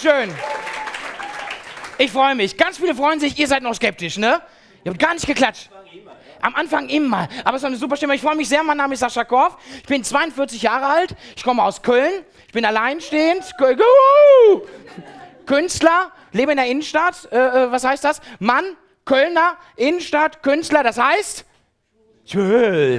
schön. Ich freue mich. Ganz viele freuen sich, ihr seid noch skeptisch, ne? Ihr habt gar nicht geklatscht. Am Anfang immer. Aber es war eine super Stimme. Ich freue mich sehr. Mein Name ist Sascha Korf. Ich bin 42 Jahre alt. Ich komme aus Köln. Ich bin alleinstehend. Künstler. Lebe in der Innenstadt. Was heißt das? Mann, Kölner, Innenstadt, Künstler. Das heißt? Tschö.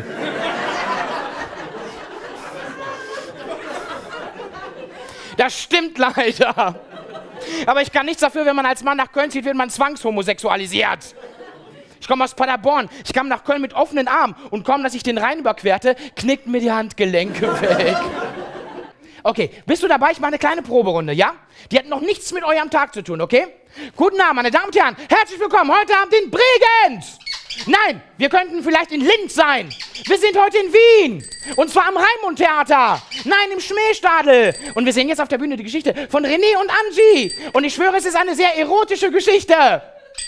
Das stimmt leider. Aber ich kann nichts dafür, wenn man als Mann nach Köln zieht, wird man zwangshomosexualisiert. Ich komme aus Paderborn. Ich kam nach Köln mit offenen Armen und kaum, dass ich den Rhein überquerte, knickten mir die Handgelenke weg. Okay, bist du dabei? Ich mache eine kleine Proberunde, ja? Die hat noch nichts mit eurem Tag zu tun, okay? Guten Abend, meine Damen und Herren. Herzlich willkommen heute Abend in Bregenz. Nein, wir könnten vielleicht in Linz sein. Wir sind heute in Wien. Und zwar am Raimund-Theater. Nein, im Schmähstadel. Und wir sehen jetzt auf der Bühne die Geschichte von René und Angie. Und ich schwöre, es ist eine sehr erotische Geschichte.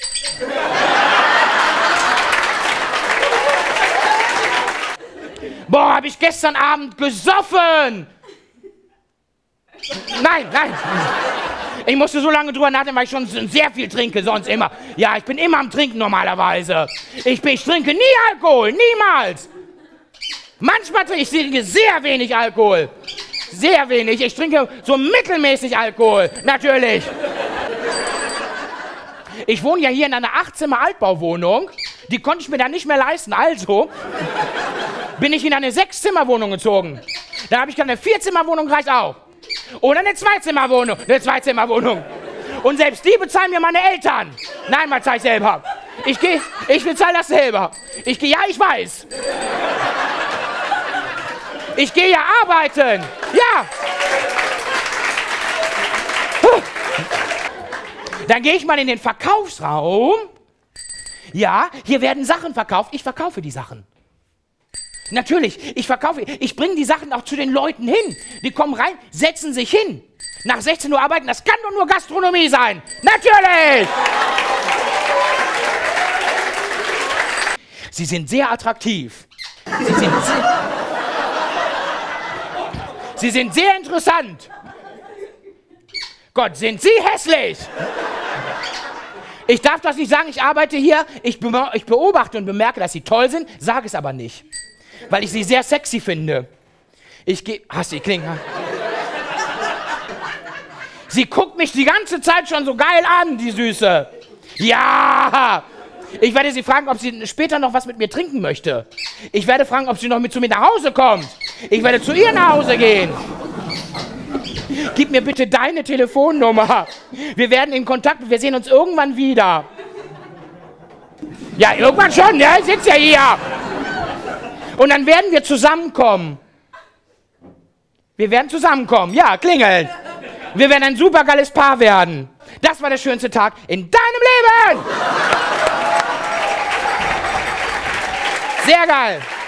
Boah, habe ich gestern Abend gesoffen. Nein. Ich musste so lange drüber nachdenken, weil ich schon sehr viel trinke, sonst immer. Ja, ich bin immer am Trinken normalerweise. Ich trinke nie Alkohol, niemals. Manchmal trinke ich sehr wenig Alkohol. Sehr wenig. Ich trinke so mittelmäßig Alkohol, natürlich. Ich wohne ja hier in einer 8-Zimmer-Altbauwohnung. Die konnte ich mir dann nicht mehr leisten, also bin ich in eine 6-Zimmer-Wohnung gezogen. Dann habe ich gesagt, eine 4-Zimmer-Wohnung reicht auch. Oder eine 2-Zimmer-Wohnung. Und selbst die bezahlen mir meine Eltern. Nein, mal zahle ich selber. Ich bezahle das selber. Ja, ich weiß. Ich gehe ja arbeiten. Ja. Dann gehe ich mal in den Verkaufsraum. Ja, hier werden Sachen verkauft. Ich verkaufe die Sachen. Natürlich, ich bringe die Sachen auch zu den Leuten hin. Die kommen rein, setzen sich hin. Nach 16 Uhr arbeiten, das kann doch nur Gastronomie sein. Natürlich! Sie sind sehr attraktiv. Sie sind sehr interessant. Gott, sind Sie hässlich! Ich darf das nicht sagen, ich arbeite hier, ich beobachte und bemerke, dass Sie toll sind, sage es aber nicht. Weil ich sie sehr sexy finde. Hast du die Klinge? Sie guckt mich die ganze Zeit schon so geil an, die Süße. Ja! Ich werde sie fragen, ob sie später noch was mit mir trinken möchte. Ich werde fragen, ob sie noch zu mir nach Hause kommt. Ich werde zu ihr nach Hause gehen. Gib mir bitte deine Telefonnummer. Wir werden in Kontakt, wir sehen uns irgendwann wieder. Ja, irgendwann schon, ja, ich sitze ja hier. Und dann werden wir zusammenkommen. Wir werden zusammenkommen, ja, klingeln. Wir werden ein supergeiles Paar werden. Das war der schönste Tag in deinem Leben. Sehr geil.